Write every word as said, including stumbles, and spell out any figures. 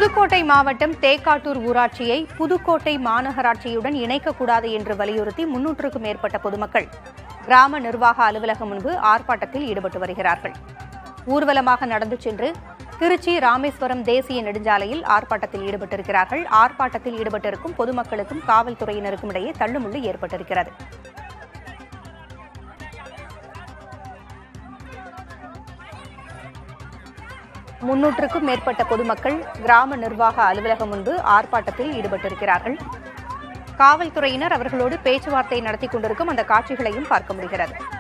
புதுக்கோட்டை மாவட்டம் தேக்காட்டூர் ஊராட்சியை புதுக்கோட்டை மாநகராட்சியுடன் இணைக்கக்கூடாது என்று வலியுறுத்தி முன்னூற்றுக்கும் மேற்பட்ட பொதுமக்கள் கிராம நிர்வாக அலுவலகம் முன்பு ஆர்ப்பாட்டத்தில் ஈடுபட்டு வருகிறார்கள். ஊர்வலமாக நடந்து சென்று திருச்சி ராமேஸ்வரம் தேசிய நெடுஞ்சாலையில் ஆர்ப்பாட்டத்தில் ஈடுபட்டிருக்கிறார்கள். ஆர்ப்பாட்டத்தில் ஈடுபட்டிருக்கும் பொதுமக்களுக்கும் காவல்துறையினருக்கும் இடையே தள்ளுமுள்ளு ஏற்பட்டிருக்கிறது. முன்னூற்றுக்கும் மேற்பட்ட பொதுமக்கள் கிராம நிர்வாக அலுவலகம் முன்பு ஆர்ப்பாட்டத்தில் ஈடுபட்டிருக்கிறார்கள். காவல்துறையினர் அவர்களோடு பேச்சுவார்த்தை நடத்தி கொண்டிருக்கும் அந்த காட்சிகளையும் பார்க்க முடிகிறது.